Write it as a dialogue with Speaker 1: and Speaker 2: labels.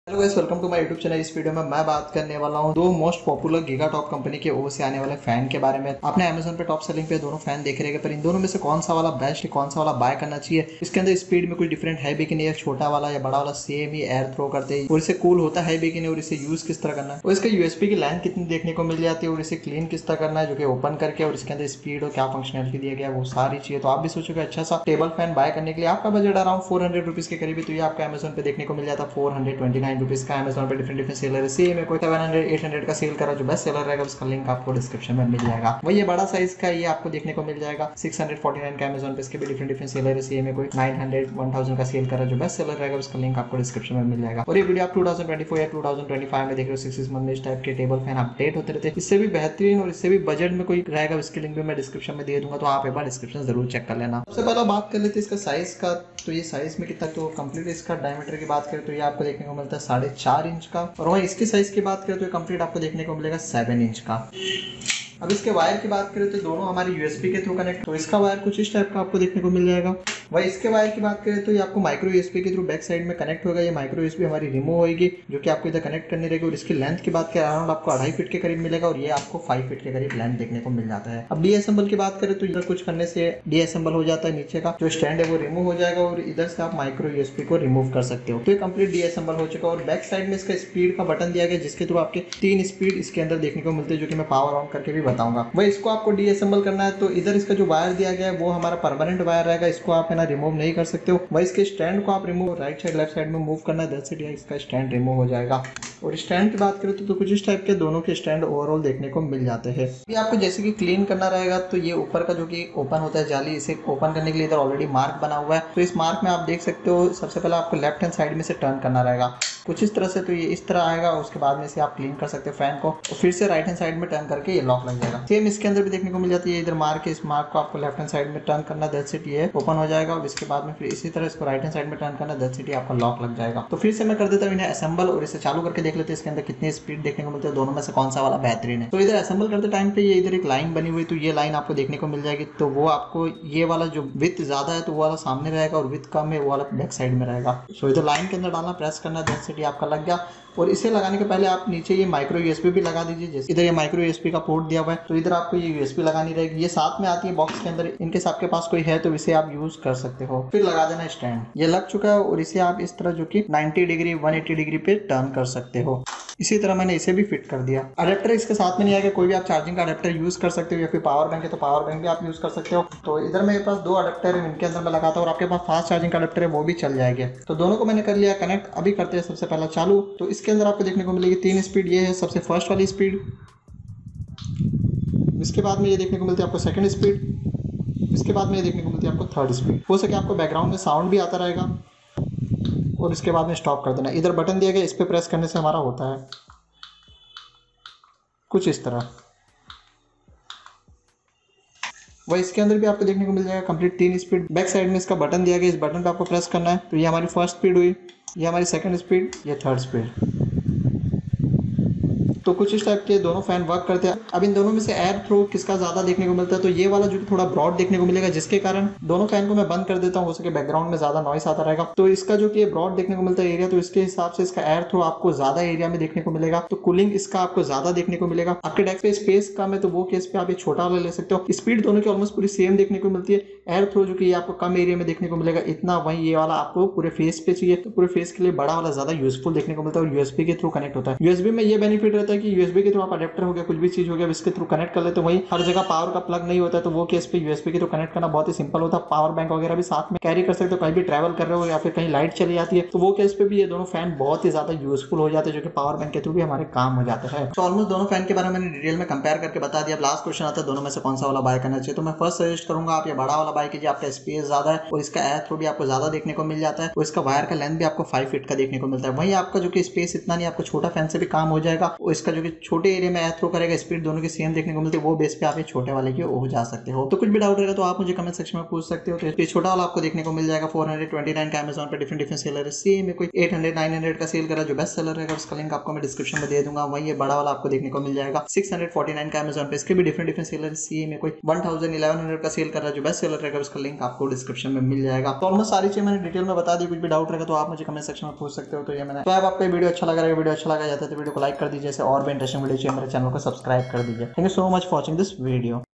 Speaker 1: Hello guys, welcome to my YouTube channel. इस video में मैं बात करने वाला हूँ दो most popular giga top company के ओर से आने वाले फैन के बारे में। आपने अमेजोन पे टॉप सेलिंग पे दोनों फैन देखे रहेंगे, पर इन दोनों में से कौन सा वाला बेस्ट है, कौन सा वाला बाय करना चाहिए, इसके अंदर स्पीड में कुछ डिफरेंट है भी कि नहीं, है छोटा वाला या बड़ा वाला सेम ही एयर थ्रो करते हैं, और इसे कूल होता है भी कि नहीं, और इसे यूज किस तरह करना है, और इसका यूएसपी की लाइन कितनी देखने को मिल जाती है, और इसे क्लीन किस तरह करना है जो कि ओपन करके, और इसके अंदर स्पीड और क्या फंक्शनलिटी दिया गया है वो सारी चीजें। तो आप भी सोचोगे अच्छा सा टेबल फैन बाय करने के लिए आपका बजट अराउंड 400 रुपीज के करीब है, तो ये आपका अमेजोन पे देखने को मिल जाता है 429 रुपीज का। अमेजोन पे डिफरेंट सेलर है, में कोई 700 800 का सेल करा, जो बेस्ट सेलर रहेगा उसका लिंक आपको डिस्क्रिप्शन में मिल जाएगा। वही ये बड़ा साइज का ये आपको देखने को मिल जाएगा 649 का अमेजोन पे। इसके भी डिफरेंट सेलर है, में कोई 900 1000 का सेल करा, जो बेस्ट सेलर रहेगा उसका लिंक आपको डिस्क्रिप्शन में मिल जाएगा। और ये वीडियो आप 2024 या 2025 में देख रहे हो, 6 मंथ में इस टाइप के टेबल फैन अपडेट होते रहते हैं। इससे भी बेहतरीन और इससे भी बजट में कोई रहेगा, उसके लिंक भी मैं डिस्क्रिप्शन में दे दूंगा, तो आप एक बार डिस्क्रिप्शन जरूर चेक कर लेना। सबसे पहले बात कर लेते हैं इसका साइज का। तो ये साइज में कितना, तो कंप्लीट इसका डायमीटर की बात करें तो ये आपको देखने को मिलता है 4.5 इंच का, और वहीं इसकी साइज की बात करें तो कंप्लीट आपको देखने को मिलेगा 7 इंच का। अब इसके वायर की बात करें तो दोनों हमारे यूएसबी के थ्रू कनेक्ट, तो इसका वायर कुछ इस टाइप का आपको देखने को मिल जाएगा। वही इसके वायर की बात करें तो ये आपको माइक्रो यूएसबी के थ्रू बैक साइड में कनेक्ट होगा। ये माइक्रो यूएसबी हमारी रिमूव होगी, जो कि आपको इधर कनेक्ट करनी रहेगी। और इसकी लेंथ की बात करें अराउंड आपको 2.5 फीट के करीब मिलेगा, और ये आपको 5 फीट के करीब लेंथ देखने को मिल जाता है। अब डीअसेंबल की बात करें तो इधर कुछ करने से डीअसेंबल हो जाता है, नीचे का जो स्टैंड है वो रिमूव हो जाएगा, और इधर से आप माइक्रो यूएसबी को रिमूव कर सकते हो। तो ये कंप्लीट डीअसेंबल हो चुका है। और बैक साइड में इसका स्पीड का बटन दिया गया, जिसके थ्रू आपके 3 स्पीड इसके अंदर देखने को मिलते हैं, जो कि मैं पावर ऑन करके भी बताऊंगा। वही इसको आपको डीअसेंबल करना है तो इधर इसका जो वायर दिया गया है वो हमारा परमानेंट वायर रहेगा, इसको आप है ना रिमूव नहीं कर सकते हो। वही इसके स्टैंड को आप remove right side left side में मूव करना है, 10 से इसका स्टैंड रिमूव हो जाएगा। और स्टैंड की बात करें तो कुछ इस टाइप के दोनों के स्टैंड ओवरऑल देखने को मिल जाते हैं। ये आपको जैसे कि क्लीन करना रहेगा तो ये ऊपर का जो कि ओपन होता है जाली, इसे ओपन करने के लिए इधर ऑलरेडी मार्क बना हुआ है। तो इस मार्क में आप देख सकते हो सबसे पहले आपको लेफ्ट हैंड साइड में से टर्न करना रहेगा कुछ इस तरह से, तो ये इस तरह आएगा। उसके बाद में से आप क्लीन कर सकते हो फैन को, और फिर से राइट हैंड साइड में टर्न करके ये लॉक लग जाएगा। सेम इसके अंदर भी देखने को मिल जाती है, इधर मार्क है, इस मार्क को आपको लेफ्ट हैंड साइड में टर्न करना, 10 सीट ये ओपन हो जाएगा। और इसके बाद में फिर इसी तरह इसको राइट हैंड साइड में टर्न करना, 10 सीट आपका लॉक लग जाएगा। तो फिर से मैं कर देता हूँ इन्हें असेंबल, और इसे चालू करके देख लेते हैं इसके अंदर कितनी स्पीड देखने को मिलती है, दोनों में से कौन सा वाला बेहतरीन है। तो इधर असेंबल करते टाइम पे ये इधर एक लाइन बनी हुई, तो ये लाइन आपको देखने को मिल जाएगी। तो वो आपको ये वाला जो विथ ज्यादा है तो वो वाला सामने रहेगा, और विथ कम है वो वाला बैक साइड में रहेगा। सो इधर लाइन के अंदर डालना, प्रेस करना, 10 सीट आपका लग गया। और इसे लगाने के पहले आप नीचे ये माइक्रो यूएसबी भी लगा दीजिए। जैसे इधर ये माइक्रो यूएसबी का पोर्ट दिया हुआ है, तो इधर आपको ये यूएसबी लगानी रहेगी। ये साथ में आती है बॉक्स के अंदर, इनके आपके पास कोई है तो इसे आप यूज कर सकते हो। फिर लगा देना स्टैंड, ये लग चुका है, और इसे आप इस तरह जो कि 90 डिग्री 180 डिग्री पे टर्न कर सकते हो। इसी तरह मैंने इसे भी फिट कर दिया। अडेप्टर इसके साथ में नहीं आएगा, कोई भी आप चार्जिंग का अडेप्टर यूज कर सकते हो, या फिर पावर बैंक है तो पावर बैंक भी आप यूज कर सकते हो। तो इधर मेरे पास 2 अडेप्टर है, इनके अंदर मैं लगाता हूँ, और आपके पास फास्ट चार्जिंग का अडेप्टर है वो भी चल जाएगा। तो दोनों को मैंने कर लिया कनेक्ट। अभी करते हैं सबसे पहला चालू। तो इसके अंदर आपको देखने को मिलेगी 3 स्पीड, ये है सबसे फर्स्ट वाली स्पीड। इसके बाद में ये देखने को मिलती है आपको सेकंड स्पीड। इसके बाद में ये देखने को मिलती है आपको थर्ड स्पीड। हो सके आपको बैकग्राउंड में साउंड भी आता रहेगा। और इसके बाद में स्टॉप कर देना। इधर बटन दिया गया, इस पर प्रेस करने से हमारा होता है कुछ इस तरह। वह इसके अंदर भी आपको देखने को मिल जाएगा कंप्लीट 3 स्पीड। बैक साइड में इसका बटन दिया गया, इस बटन पे आपको प्रेस करना है, तो ये हमारी फर्स्ट स्पीड हुई, ये हमारी सेकंड स्पीड, ये थर्ड स्पीड। तो कुछ इस टाइप के दोनों फैन वर्क करते हैं। अब इन दोनों में से एयर थ्रो किसका ज्यादा देखने को मिलता है, तो ये वाला जो कि थोड़ा ब्रॉड देखने को मिलेगा, जिसके कारण दोनों फैन को मैं बंद कर देता हूँ, हो सके बैकग्राउंड में ज्यादा नॉइस आता रहेगा। तो इसका जो कि ब्रॉड देखने को मिलता है एरिया, तो इसके हिसाब से इसका एयर थ्रो आपको ज्यादा एरिया में देखने को मिलेगा। तो कूलिंग इसका आपको ज्यादा देखने को मिलेगा। आपके डेस्क पे स्पेस कम है तो वो केस पे आप एक छोटा वाला ले सकते हो। स्पीड दोनों की ऑलमोस्ट पूरी सेम देखने को मिलती है। एयर थ्रो जो कि आपको कम एरिया में देखने को मिलेगा इतना, वहीं ये वाला आपको पूरे फेस पे चाहिए तो पूरे फेस के लिए बड़ा वाला ज्यादा यूजफुल देखने को मिलता है, और यूएसबी के थ्रू कनेक्ट होता है। यूएसबी में ये बेनिफिट रहता है कि यूएसबी के थ्रू आप अडेप्टर हो गया, कुछ भी चीज हो गया, इसके थ्रू कनेक्ट कर लेते, वहीं हर जगह पावर का प्लग नहीं होता है, तो वो केस पे यूएसबी के थ्रू कनेक्ट करना बहुत ही सिंपल होता है। पावर बैंक वगैरह भी साथ में कैरी कर सकते हो, कहीं भी ट्रैवल कर रहे हो या फिर कहीं लाइट चली जाती है, तो वो केस पे भी ये दोनों फैन बहुत ही ज्यादा यूजफुल हो जाते हैं, जो कि पावर बैंक के थ्रू भी हमारे काम हो जाता है। तो ऑलमोस्ट दोनों फैन के बारे में मैंने डिटेल में कंपेयर करके बता दिया। लास्ट क्वेश्चन आता है दोनों में से कौन सा वाला बाय करना चाहिए, तो मैं फर्स्ट सजेस्ट करूंगा आप ये बड़ा वाला बाय कीजिए। आपका स्पेस ज्यादा है, और इसका एयर थ्रो भी आपको ज्यादा देखने को मिल जाता है, और इसका वायर का लेंथ भी आपको 5 फीट का देखने को मिलता है। वहीं आपका जो कि स्पेस इतना नहीं, आपको छोटा फैन से भी काम हो जाएगा, और इसका जो कि छोटे एरिया में थ्रो करेगा, स्पीड दोनों की सेम देखने को मिलती है, वो बेस पे आप ये छोटे वाले की हो जा सकते हो। तो कुछ भी डाउट रहेगा तो आप मुझे कमेंट सेक्शन में पूछ सकते हो। तो ये छोटा वाला आपको देखने को मिल जाएगा 429 का अमेजन पे, डिफरेंट सेलर है। सी में कोई 800-900 का सेल कर रहा है, जो बेस्ट सेलर रहेगा उसका लिंक आपको मैं डिस्क्रिप्शन में दे दूंगा। वहीं ये बड़ा वाला आपको देखने को मिल जाएगा 649 का अमेजन पे, इसके भी डिफरेंट सेलर है। सी में कोई 1000-1100 का सेल कर रहा है, जो बेस्ट सेलर रहेगा उसका लिंक आपको डिस्क्रिप्शन में मिल जाएगा। तो ऑलमोस्ट सारी चीज मैंने डिटेल में बता दी। कुछ भी डाउट रहेगा तो आप मुझे कमेंट सेक्शन में पूछ सकते हो। तो ये मैंने, तो आपको वीडियो अच्छा लगा, वीडियो अच्छा लगा जाता है तो वीडियो को लाइक कर दीजिए। और भी इंटरेस्टिंग वीडियो चाहिए मेरे चैनल को सब्सक्राइब कर दीजिए। Thank you so much for watching this video.